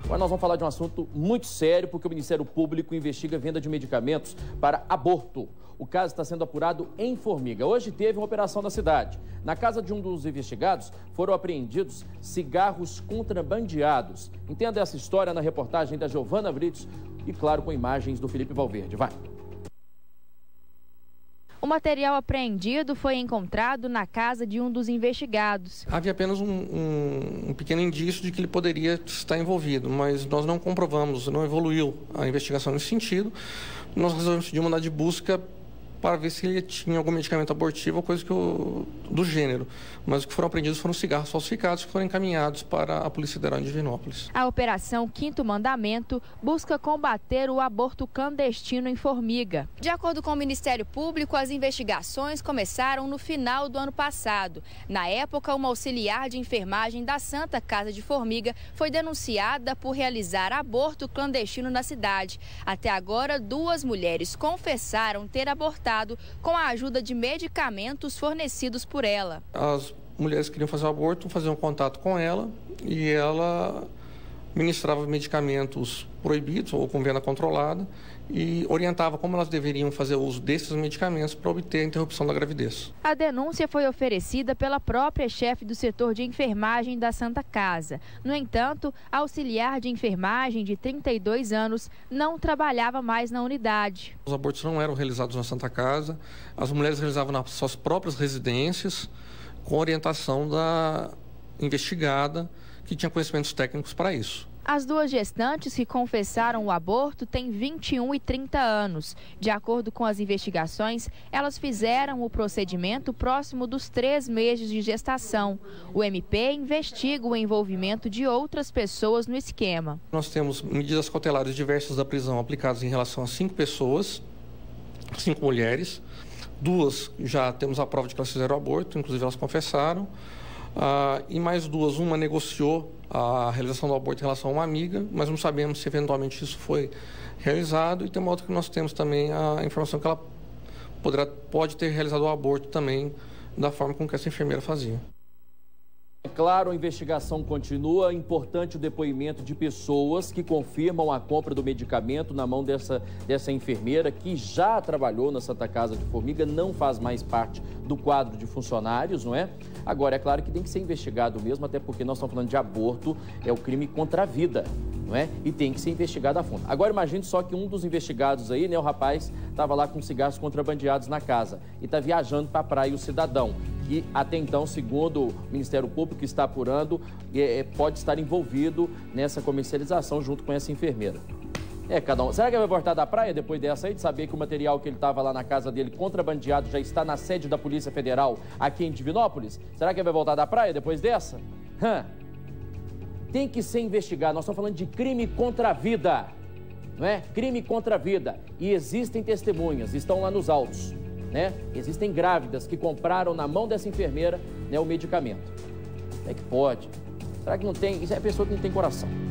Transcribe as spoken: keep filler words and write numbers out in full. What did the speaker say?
Agora nós vamos falar de um assunto muito sério, porque o Ministério Público investiga a venda de medicamentos para aborto. O caso está sendo apurado em Formiga. Hoje teve uma operação na cidade. Na casa de um dos investigados foram apreendidos cigarros contrabandeados. Entenda essa história na reportagem da Giovana Brits e, claro, com imagens do Felipe Valverde. Vai! O material apreendido foi encontrado na casa de um dos investigados. Havia apenas um, um, um pequeno indício de que ele poderia estar envolvido, mas nós não comprovamos, não evoluiu a investigação nesse sentido. Nós resolvemos pedir uma mandado de busca para ver se ele tinha algum medicamento abortivo ou coisa que o, do gênero. Mas o que foram apreendidos foram cigarros falsificados que foram encaminhados para a Polícia Federal de Divinópolis. A Operação Quinto Mandamento busca combater o aborto clandestino em Formiga. De acordo com o Ministério Público, as investigações começaram no final do ano passado. Na época, uma auxiliar de enfermagem da Santa Casa de Formiga foi denunciada por realizar aborto clandestino na cidade. Até agora, duas mulheres confessaram ter abortado com a ajuda de medicamentos fornecidos por ela. As mulheres queriam fazer o aborto, faziam contato com ela e ela ministrava medicamentos proibidos ou com venda controlada e orientava como elas deveriam fazer uso desses medicamentos para obter a interrupção da gravidez. A denúncia foi oferecida pela própria chefe do setor de enfermagem da Santa Casa. No entanto, a auxiliar de enfermagem de trinta e dois anos não trabalhava mais na unidade. Os abortos não eram realizados na Santa Casa, as mulheres realizavam nas suas próprias residências com orientação da investigada que tinha conhecimentos técnicos para isso. As duas gestantes que confessaram o aborto têm vinte e um e trinta anos. De acordo com as investigações, elas fizeram o procedimento próximo dos três meses de gestação. O M P investiga o envolvimento de outras pessoas no esquema. Nós temos medidas cautelares diversas da prisão aplicadas em relação a cinco pessoas, cinco mulheres. Duas já temos a prova de que elas fizeram o aborto, inclusive elas confessaram. Uh, e mais duas, uma negociou a realização do aborto em relação a uma amiga, mas não sabemos se eventualmente isso foi realizado. E tem uma outra que nós temos também a informação que ela poderá, pode ter realizado o aborto também da forma com que essa enfermeira fazia. É claro, a investigação continua. Importante o depoimento de pessoas que confirmam a compra do medicamento na mão dessa, dessa enfermeira que já trabalhou na Santa Casa de Formiga, não faz mais parte do quadro de funcionários, não é? Agora, é claro que tem que ser investigado mesmo, até porque nós estamos falando de aborto, é o crime contra a vida, não é? E tem que ser investigado a fundo. Agora, imagine só que um dos investigados aí, né, o rapaz, estava lá com cigarros contrabandeados na casa e está viajando para a praia, o cidadão. E até então, segundo o Ministério Público que está apurando, é, pode estar envolvido nessa comercialização junto com essa enfermeira. É, cada um. Será que ele vai voltar da praia depois dessa aí, de saber que o material que ele estava lá na casa dele contrabandeado já está na sede da Polícia Federal aqui em Divinópolis? Será que ele vai voltar da praia depois dessa? Hã? Tem que ser investigado. Nós estamos falando de crime contra a vida, não é? Crime contra a vida. E existem testemunhas, estão lá nos autos. Né? Existem grávidas que compraram na mão dessa enfermeira, né, o medicamento. Como é que pode? Será que não tem? Isso é a pessoa que não tem coração.